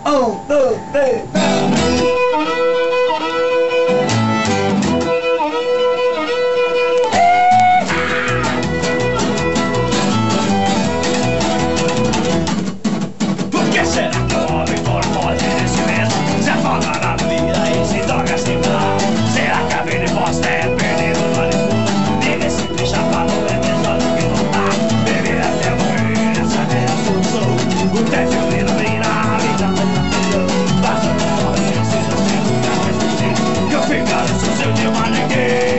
dois, três. Por que será que o homem formose nesse mês se afoga na vida e se droga sem parar? Será que a vida imposta é perder o vale escuro? Viver sempre chapado é melhor do que não tá. Beber até morrer, essa é a solução. O teto ilumina a vida mais anterior. Basta não morrer, seja sem lugar mais possível. Que eu ficar no seu de uma ninguém.